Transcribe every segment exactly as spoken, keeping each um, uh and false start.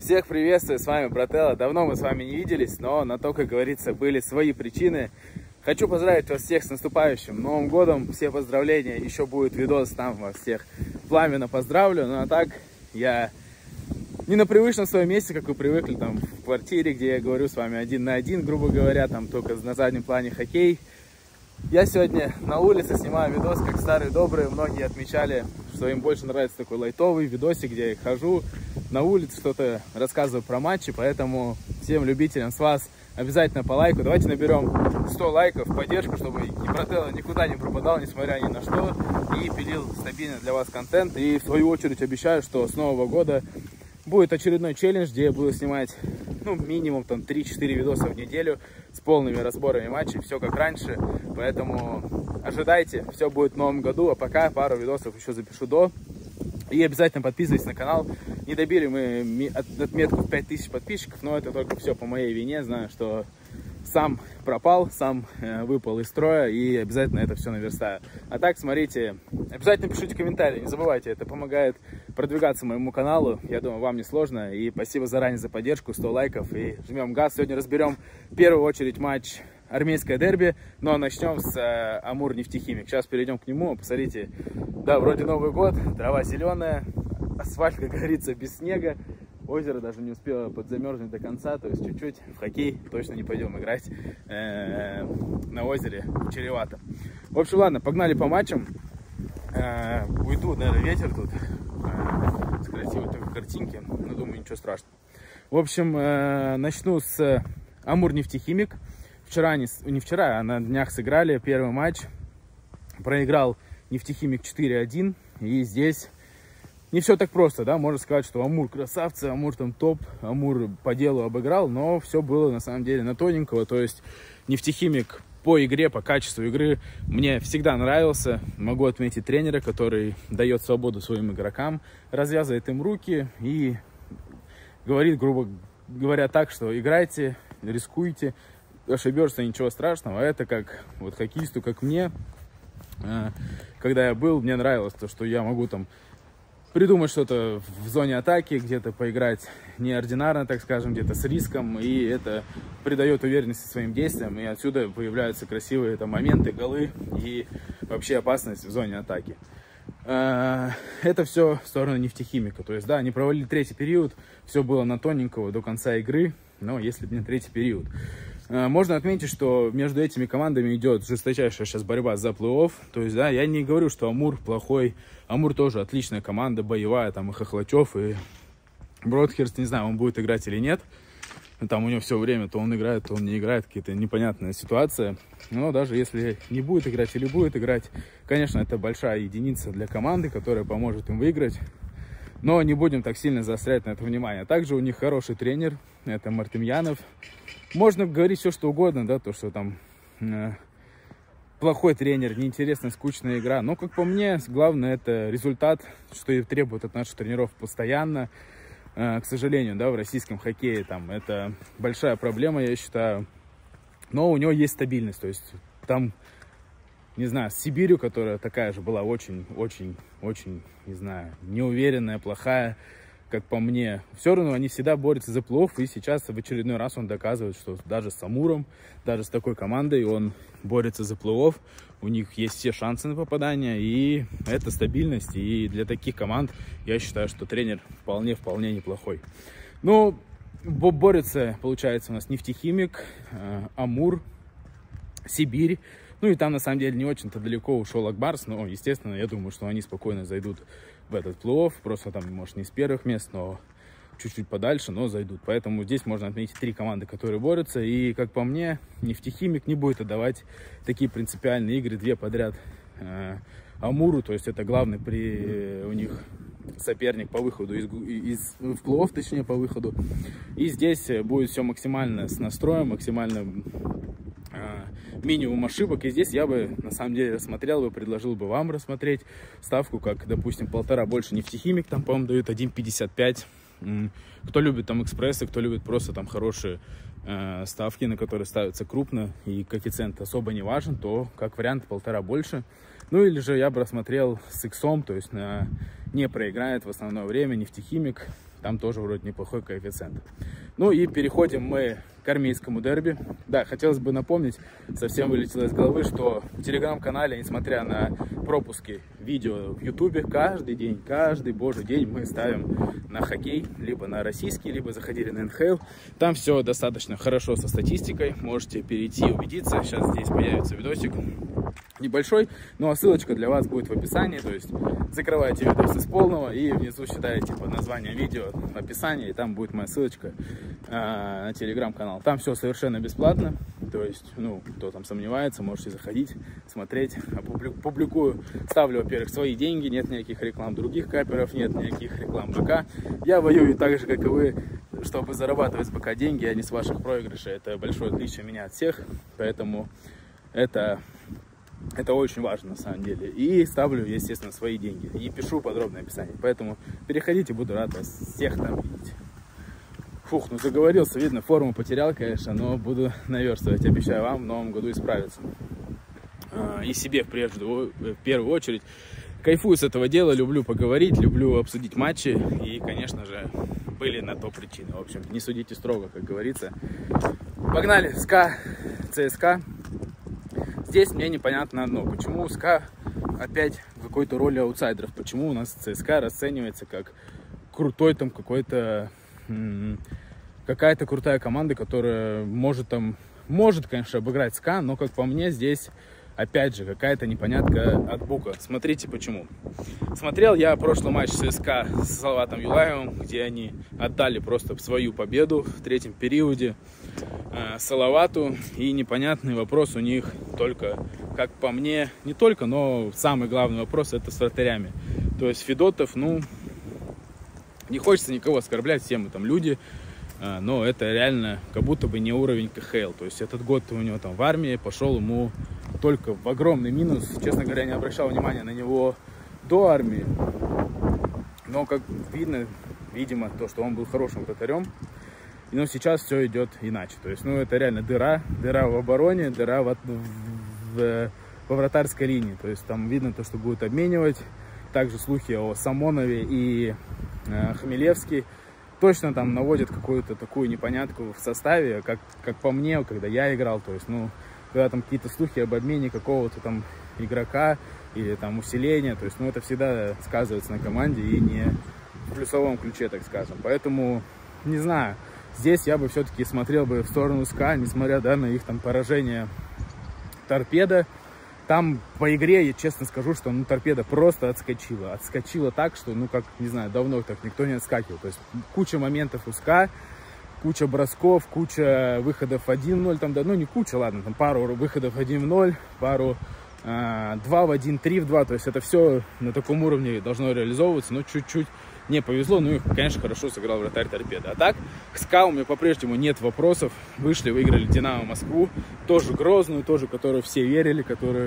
Всех приветствую, с вами Брателло. Давно мы с вами не виделись, но на то, как говорится, были свои причины. Хочу поздравить вас всех с наступающим Новым годом. Все поздравления, еще будет видос, там вас всех пламенно поздравлю. Ну а так, я не на привычном своем месте, как вы привыкли, там в квартире, где я говорю с вами один на один, грубо говоря, там только на заднем плане хоккей. Я сегодня на улице снимаю видос, как старые добрые. Многие отмечали, что им больше нравится такой лайтовый видосик, где я хожу на улице, что-то рассказываю про матчи. Поэтому всем любителям с вас обязательно по лайку. Давайте наберем сто лайков в поддержку, чтобы Брателло никуда не пропадал, несмотря ни на что. И пилил стабильно для вас контент. И в свою очередь обещаю, что с Нового года будет очередной челлендж, где я буду снимать, ну, минимум там три-четыре видоса в неделю с полными разборами матчей, все как раньше. Поэтому ожидайте, все будет в новом году. А пока пару видосов еще запишу до. И обязательно подписывайтесь на канал. Не добили мы отметку в пять тысяч подписчиков, но это только все по моей вине. Знаю, что сам пропал, сам э, выпал из строя, и обязательно это все наверстаю. А так, смотрите, обязательно пишите комментарии, не забывайте, это помогает продвигаться моему каналу. Я думаю, вам не сложно. И спасибо заранее за поддержку, сто лайков, и жмем газ. Сегодня разберем в первую очередь матч армейское дерби, но начнем с э, Амур-Нефтехимик. Сейчас перейдем к нему. Посмотрите, да, вроде Новый год, трава зеленая, асфальт, как говорится, без снега. Озеро даже не успело подзамерзнуть до конца, то есть чуть-чуть в хоккей точно не пойдем играть э, на озере, чревато. В общем, ладно, погнали по матчам. Э, уйду, наверное, ветер тут, э, с красивой такой картинки, но думаю, ничего страшного. В общем, э, начну с Амур-Нефтехимик. Вчера, не, не вчера, а на днях сыграли первый матч. Проиграл Нефтехимик четыре один, и здесь не все так просто, да, можно сказать, что Амур красавцы, Амур там топ, Амур по делу обыграл, но все было на самом деле на тоненького. То есть Нефтехимик по игре, по качеству игры мне всегда нравился. Могу отметить тренера, который дает свободу своим игрокам, развязывает им руки и говорит, грубо говоря, так, что играйте, рискуйте, ошибешься, ничего страшного. Это как вот хоккеисту, как мне, когда я был, мне нравилось то, что я могу там придумать что-то в зоне атаки, где-то поиграть неординарно, так скажем, где-то с риском, и это придает уверенности своим действиям, и отсюда появляются красивые там моменты, голы и вообще опасность в зоне атаки. Это все в сторону Нефтехимика. То есть, да, они провалили третий период, все было на тоненького до конца игры, но если бы не третий период. Можно отметить, что между этими командами идет жесточайшая сейчас борьба за плей-офф. То есть, да, я не говорю, что Амур плохой. Амур тоже отличная команда, боевая, там и Хохлачев, и Бродхерст, не знаю, он будет играть или нет. Там у него все время, то он играет, то он не играет, какие-то непонятная ситуация. Но даже если не будет играть или будет играть, конечно, это большая единица для команды, которая поможет им выиграть. Но не будем так сильно заострять на это внимание. Также у них хороший тренер, это Мартемьянов. Можно говорить все, что угодно, да, то, что там э, плохой тренер, неинтересная, скучная игра. Но, как по мне, главное это результат, что и требует от наших тренеров постоянно. Э, к сожалению, да, в российском хоккее там это большая проблема, я считаю. Но у него есть стабильность, то есть там, не знаю, с Сибирью, которая такая же была очень-очень-очень, не знаю, неуверенная, плохая, как по мне. Все равно они всегда борются за плей-офф, и сейчас в очередной раз он доказывает, что даже с Амуром, даже с такой командой он борется за плей-офф. У них есть все шансы на попадание, и это стабильность. И для таких команд я считаю, что тренер вполне-вполне неплохой. Ну, борются, получается, у нас Нефтехимик, Амур, Сибирь. Ну и там, на самом деле, не очень-то далеко ушел Акбарс, но, естественно, я думаю, что они спокойно зайдут в этот плей-офф. Просто там, может, не с первых мест, но чуть-чуть подальше, но зайдут. Поэтому здесь можно отметить три команды, которые борются. И, как по мне, Нефтехимик не будет отдавать такие принципиальные игры, две подряд э, Амуру. То есть это главный при, э, у них соперник по выходу из, из в плей-офф, точнее, по выходу. И здесь будет все максимально с настроем, максимально минимум ошибок. И здесь я бы на самом деле рассмотрел бы, предложил бы вам рассмотреть ставку, как, допустим, полтора больше Нефтехимик, там, по-моему, дают один пятьдесят пять. Кто любит там экспрессы, кто любит просто там хорошие э, ставки, на которые ставятся крупно и коэффициент особо не важен, то как вариант полтора больше. Ну или же я бы рассмотрел с иксом, то есть на не проиграет в основное время Нефтехимик. там тоже вроде неплохой коэффициент. Ну и переходим мы к армейскому дерби. Да, хотелось бы напомнить, совсем вылетело из головы, что в телеграм-канале, несмотря на пропуски видео в ютубе, каждый день, каждый божий день мы ставим на хоккей, либо на российский, либо заходили на эн ха эл. Там все достаточно хорошо со статистикой, можете перейти и убедиться. Сейчас здесь появится видосик небольшой, ну а ссылочка для вас будет в описании, то есть закрывайте видос из полного и внизу считаете под названием видео в описании, и там будет моя ссылочка э, на телеграм-канал. Там все совершенно бесплатно, то есть, ну, кто там сомневается, можете заходить, смотреть, публикую, ставлю, во-первых, свои деньги, нет никаких реклам других каперов, нет никаких реклам БК. Я воюю так же, как и вы, чтобы зарабатывать с БК деньги, а не с ваших проигрышей. Это большое отличие меня от всех, поэтому это... Это очень важно на самом деле. И ставлю, естественно, свои деньги. И пишу подробное описание. Поэтому переходите, буду рад вас всех там видеть. Фух, ну заговорился, видно, форму потерял, конечно, но буду наверстывать. Обещаю вам в новом году исправиться. И себе в, прежде, в первую очередь. Кайфую с этого дела, люблю поговорить, люблю обсудить матчи. И, конечно же, были на то причины. В общем, не судите строго, как говорится. Погнали. СКА, ЦСКА. Здесь мне непонятно одно, почему СКА опять в какой-то роли аутсайдеров, почему у нас ЦСКА расценивается как крутой там какой-то, какая-то крутая команда, которая может там, может, конечно, обыграть СКА, но, как по мне, здесь опять же какая-то непонятка от Бука. Смотрите почему. Смотрел я прошлый матч ЦСКА с Салаватом Юлаевым, где они отдали просто свою победу в третьем периоде э, Салавату. И непонятный вопрос у них только, как по мне, не только, но самый главный вопрос — это с вратарями. То есть Федотов, ну, не хочется никого оскорблять, все мы там люди, э, но это реально как будто бы не уровень ка ха эл. То есть этот год у него там в армии пошел ему только в огромный минус. Честно говоря, не обращал внимания на него до армии. Но, как видно, видимо, то, что он был хорошим вратарем. Но сейчас все идет иначе. То есть, ну, это реально дыра. Дыра в обороне, дыра в, в, в, во вратарской линии. То есть, там видно то, что будут обменивать. Также слухи о Самонове и э, Хмелевский точно там наводят какую-то такую непонятку в составе. Как, как по мне, когда я играл. То есть, ну, когда там какие-то слухи об обмене какого-то там игрока или там усиления, то есть, ну, это всегда сказывается на команде и не в плюсовом ключе, так скажем. Поэтому, не знаю, здесь я бы все-таки смотрел бы в сторону СКА, несмотря, да, на их там поражение Торпедо. Там по игре, я честно скажу, что, ну, Торпедо просто отскочила. Отскочила так, что, ну, как, не знаю, давно так никто не отскакивал. То есть куча моментов у СКА, куча бросков, куча выходов один ноль, там, да, ну не куча, ладно, там пару выходов один в ноль, пару э, два в один, три в два, то есть это все на таком уровне должно реализовываться, но чуть-чуть не повезло, ну и, конечно, хорошо сыграл вратарь Торпедо. А так, к СКА у меня по-прежнему нет вопросов, вышли, выиграли Динамо Москву, тоже грозную, тоже, которую все верили, которую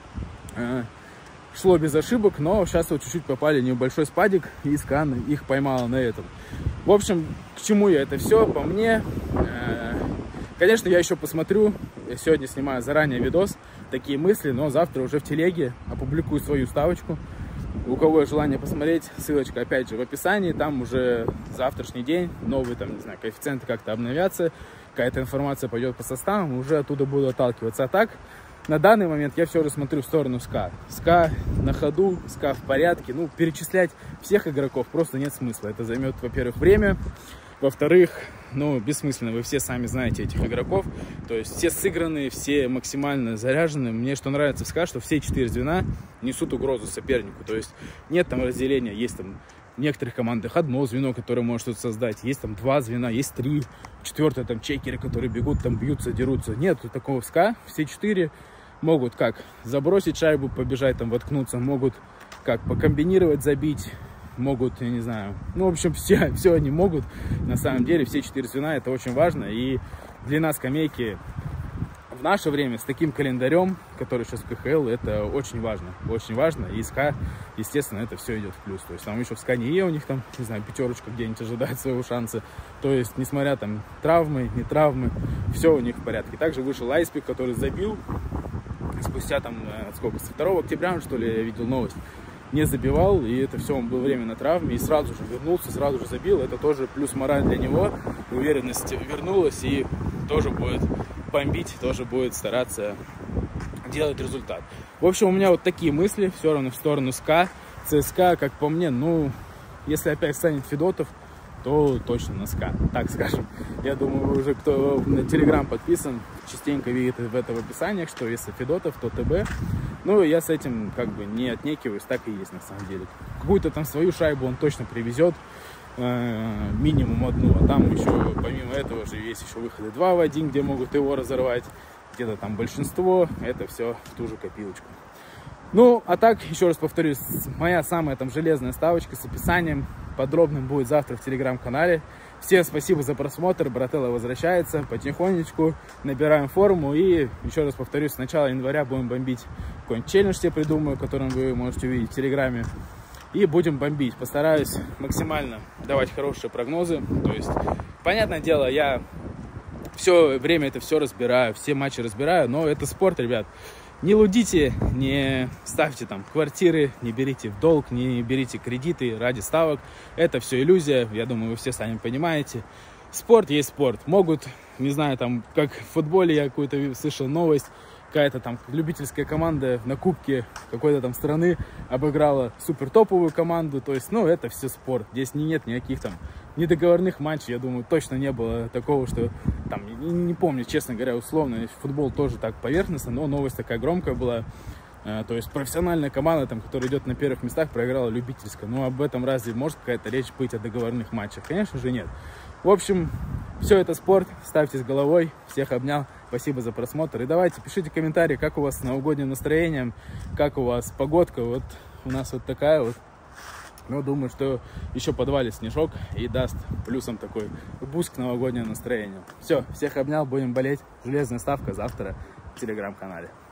э, шло без ошибок, но сейчас вот чуть-чуть попали в небольшой спадик, и СКА их поймала на этом. В общем, к чему я это все? По мне, э, конечно, я еще посмотрю, я сегодня снимаю заранее видос, такие мысли, но завтра уже в телеге опубликую свою ставочку. У кого есть желание посмотреть, ссылочка опять же в описании, там уже завтрашний день, новые там, не знаю, коэффициенты как-то обновятся, какая-то информация пойдет по составам, уже оттуда буду отталкиваться. А так, на данный момент я все же смотрю в сторону СКА. СКА на ходу, СКА в порядке. Ну, перечислять всех игроков просто нет смысла. Это займет, во-первых, время. Во-вторых, ну, бессмысленно. Вы все сами знаете этих игроков. То есть все сыгранные, все максимально заряжены. Мне что нравится в СКА, что все четыре звена несут угрозу сопернику. То есть нет там разделения. Есть там в некоторых командах одно звено, которое может что-то создать. Есть там два звена, есть три. Четвертое там чекеры, которые бегут, там бьются, дерутся. Нет такого в СКА. Все четыре могут как забросить шайбу, побежать, там воткнуться, могут как покомбинировать, забить, могут, я не знаю, ну, в общем, все, все они могут, на самом деле, все четыре звена, это очень важно, и длина скамейки в наше время с таким календарем, который сейчас в ка ха эл, это очень важно, очень важно, и СКА, естественно, это все идет в плюс, то есть там еще в СКА не е у них там, не знаю, пятерочка где-нибудь ожидает своего шанса, то есть, несмотря там травмы, не травмы, все у них в порядке. Также вышел Айспик, который забил, спустя там, сколько, со второго октября, что ли, я видел новость, не забивал, и это все, он был время на травме, и сразу же вернулся, сразу же забил. Это тоже плюс мораль для него, уверенность вернулась, и тоже будет бомбить, тоже будет стараться делать результат. В общем, у меня вот такие мысли, все равно в сторону СКА. ЦСКА, как по мне, ну, если опять станет Федотов, то точно на СКА, так скажем. Я думаю, вы уже, кто на Телеграм подписан, частенько видит в этом описании, что если Федотов, то ТБ. Ну, я с этим как бы не отнекиваюсь, так и есть на самом деле. Какую-то там свою шайбу он точно привезет, э, минимум одну, а там еще, помимо этого же, есть еще выходы два в один, где могут его разорвать. Где-то там большинство, это все в ту же копилочку. Ну, а так, еще раз повторюсь, моя самая там железная ставочка с описанием подробным будет завтра в Телеграм-канале. Всем спасибо за просмотр, Брателло возвращается потихонечку, набираем форму и, еще раз повторюсь, с начала января будем бомбить. Какой-нибудь челлендж себе придумаю, которым вы можете увидеть в Телеграме. И будем бомбить. Постараюсь максимально давать хорошие прогнозы. То есть, понятное дело, я все время это все разбираю, все матчи разбираю, но это спорт, ребят. Не лудите, не ставьте там квартиры, не берите в долг, не берите кредиты ради ставок. Это все иллюзия, я думаю, вы все сами понимаете. Спорт есть спорт. Могут, не знаю, там, как в футболе я какую-то слышал новость, какая-то там любительская команда на кубке какой-то там страны обыграла супер топовую команду. То есть, ну, это все спорт. Здесь нет никаких там недоговорных матчей. Я думаю, точно не было такого, что там, не, не помню, честно говоря, условно, футбол тоже так поверхностно, но новость такая громкая была. То есть профессиональная команда, там, которая идет на первых местах, проиграла любительская. Ну, об этом разве может какая-то речь быть о договорных матчах? Конечно же нет. В общем, все это спорт. Ставьте с головой. Всех обнял. Спасибо за просмотр. И давайте, пишите комментарии, как у вас с новогодним настроением, как у вас погодка. Вот у нас вот такая вот. Но думаю, что еще подвалит снежок и даст плюсом такой буст к новогоднему настроению. Все, всех обнял. Будем болеть. Железная ставка завтра в Телеграм-канале.